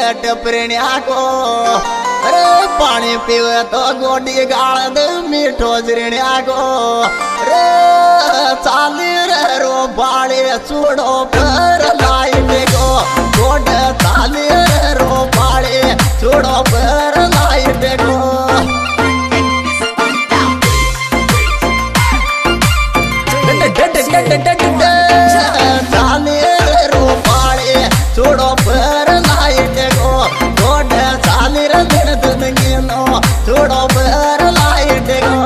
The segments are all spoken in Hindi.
टपरिया को अरे पानी पीवे तो गोडी गाल दे मीठो जरिया को अरे चाली रे रो बाड़े चूड़ो पर लाइट को गोड चाली रे रो बाड़े चूड़ो पर लाइट को चाली रे रो बाड़े चूड़ो पर लाइट को गोड चाली रे दिन दिन गिनो चूड़ो पर लाइट को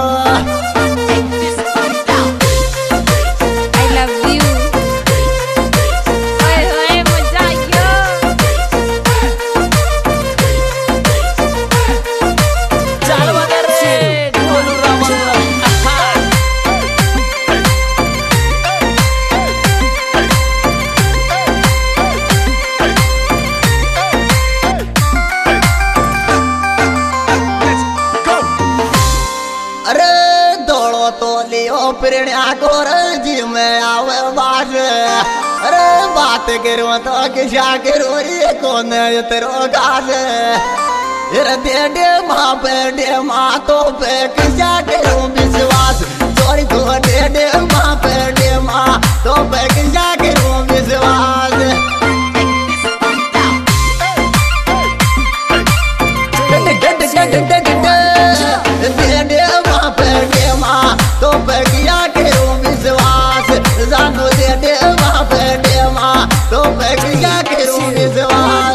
प्रणया गोर जी में आवे बाज अरे बात करो तो किसा करो रे कौन तेरो गाज दे दे माँ तो पे किसा करो विश्वास सॉरी तो दे माँ पे दे माँ तो पे किसा करो विश्वास दे दे माँ पे दे माँ तो पे किया करो विश्वास जानो दे माँ पे दे माँ तो पे किया करो विश्वास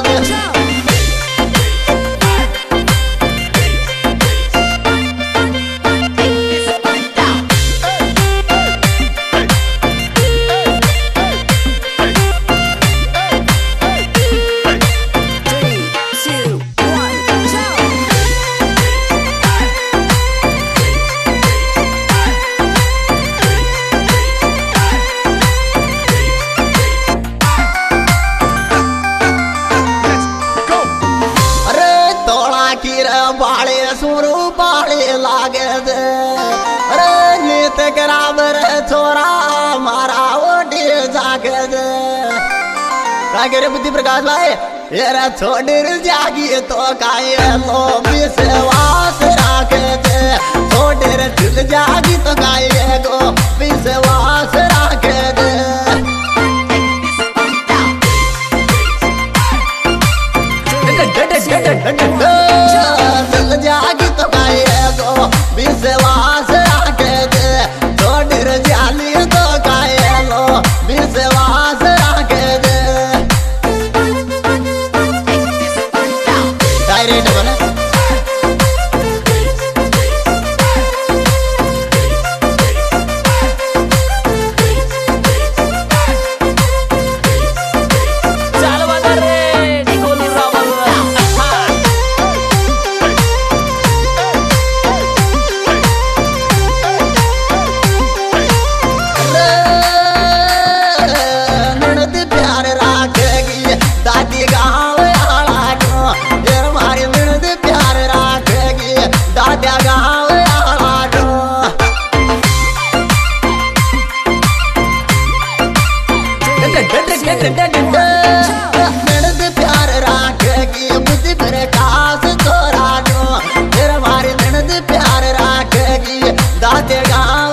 बाले सुरू बाले लागे दे अरे नीत कराबर छोरा मारा ओडी जागे दे कागे बुद्धि प्रकाश भाई येरा छोड़र जागी तो काये लो विश्वास राखे दे छोड़र दिल जागी तो काये को विश्वास राखे दे जागी तो काये को विश्वास राखे दे छोड़र जाली तो काये लो विश्वास राखे दे डायरेक्ट बने प्यार राखेगी बुद्धि प्रकाश तोरा जो तेरे मारी ननद प्यार राखेगी दादे गाँव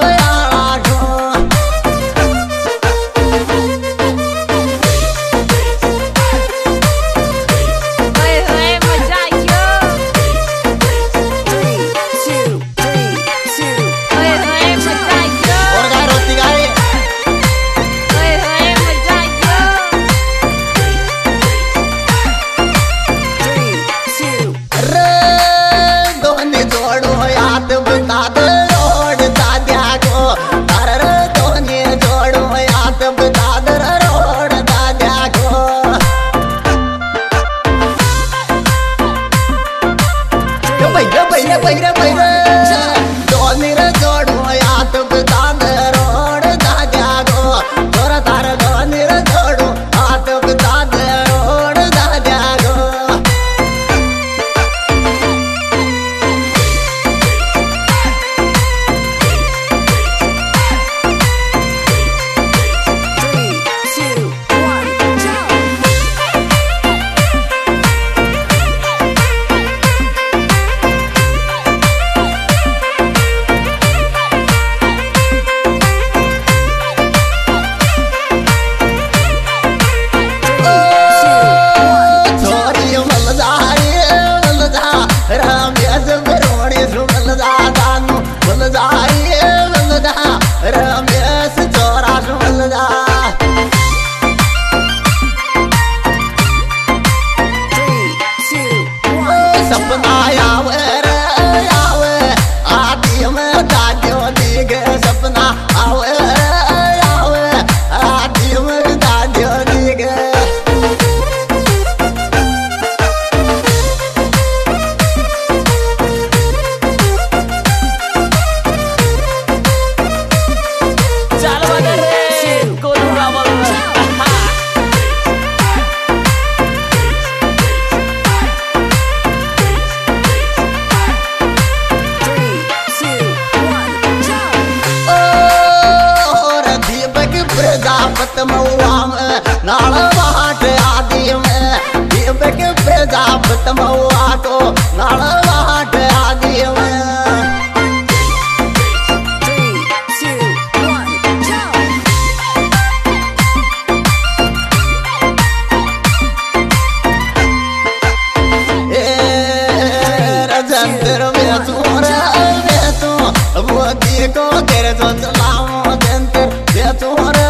सपना आवे रे आवे आदि में दादियो दिखे सपना आवे रे आवे आदि में दादियो दिखे प्रजापत मऊआ में नाल वाट आदि में दीपक प्रजापत मऊआ को नाल वाट आदि में रजंतर में तोरा में तो मोदी को तेरे तो चलाओ जंतर में तोरा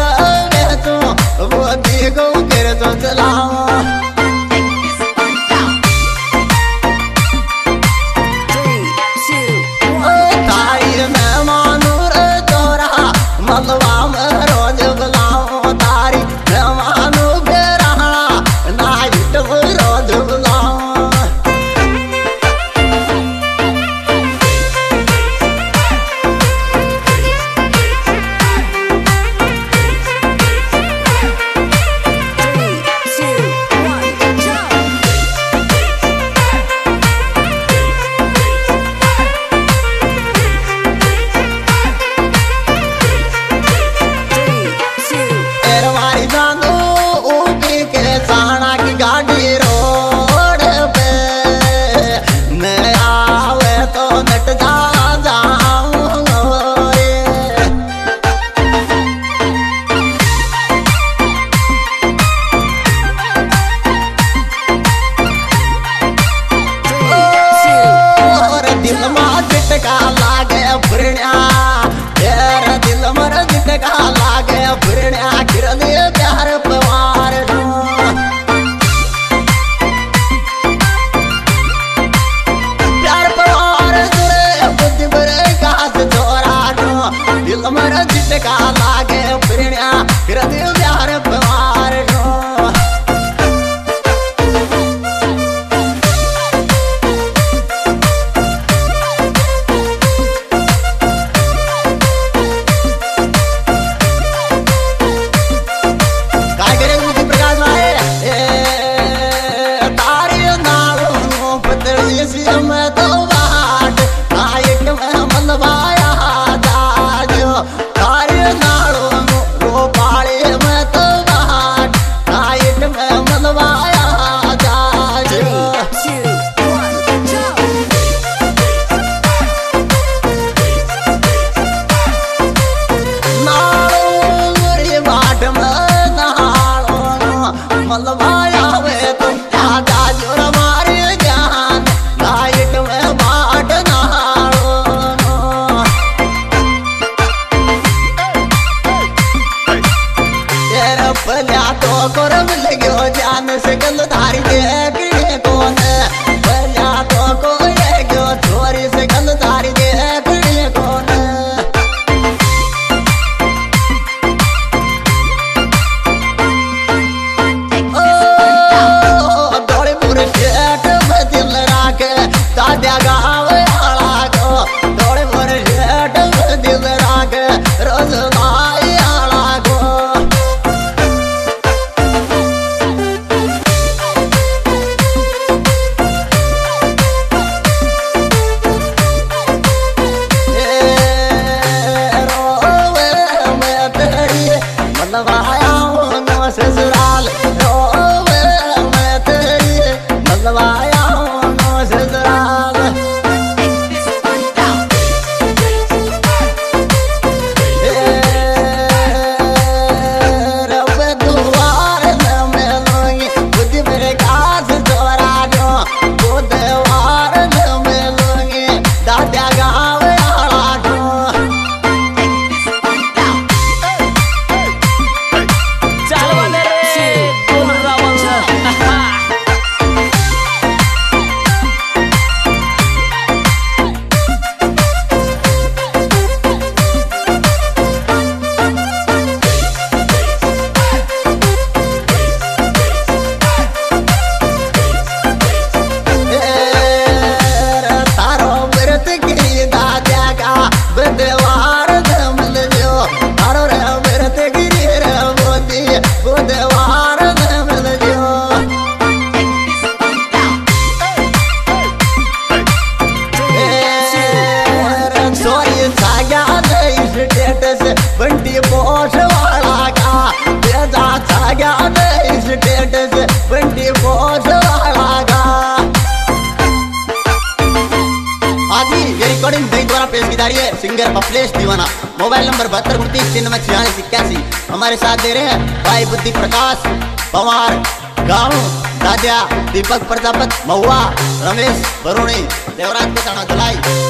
मोदी को तेरे तो चलाओ ताई में मानू रे तोरा मलवा में रोज बुलाओ तारी में मानू बेरहा नाइट में रोज बुलाओ झटका लागे फिरण्या तेरा दिल मर झटका लागे फिरण्या किरले प्यार पवार प्यार पवार जुड़े बुद्धि बरे घास छोरा दिल मर झटका लागे फिरण्या किरले प्यार पवार पाले रिकॉर्डिंग दही द्वारा पेश की जा रही है सिंगर पपलेश दीवाना। मोबाइल नंबर 7229 हमारे साथ दे रहे हैं भाई बुद्धि प्रकाश पवार गाँव दादिया, दीपक प्रजापत महुआ, रमेश बरुणी, देवराज पचाना धुलाई।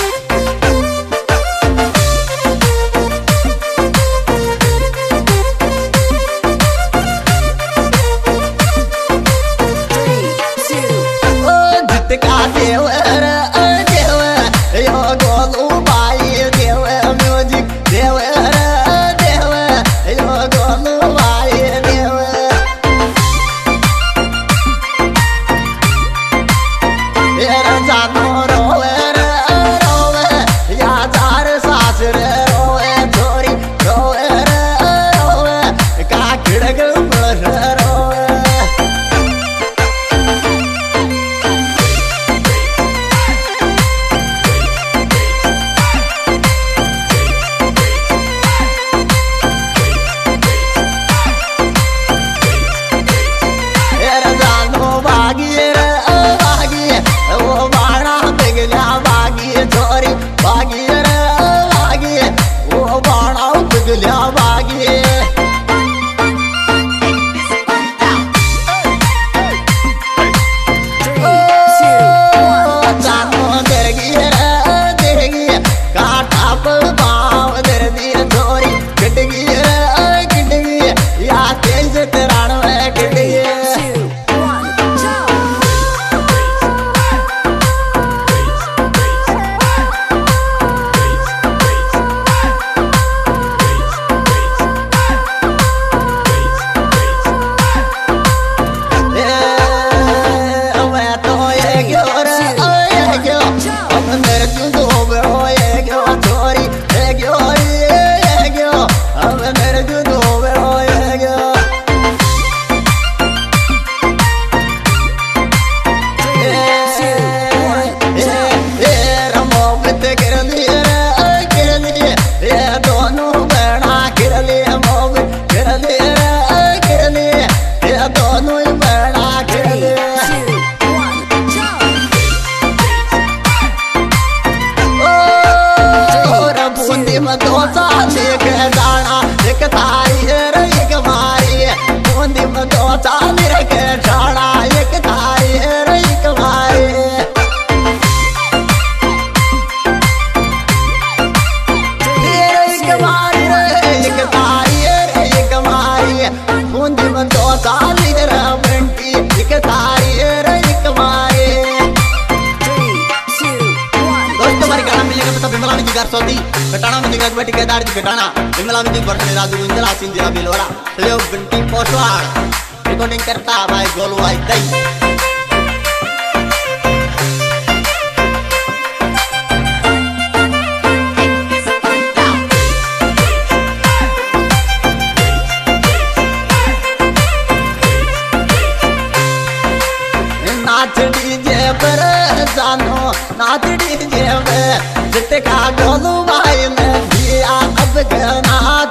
घटाना में दिग्गज बैठी केदार जी घटाना विमला में दिग्गज राजू इंदिरा सिंह जी बिलवाड़ा सहयोग बिंटी पोसवाड़ रिकॉर्डिंग करता भाई गोलू आई दई। नाच डीजे पर जानो नाच डीजे में जिते का गोलू भाई ने दिया अब गना